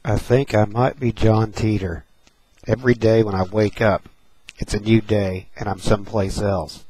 I think I might be John Titor. Every day when I wake up, it's a new day and I'm someplace else.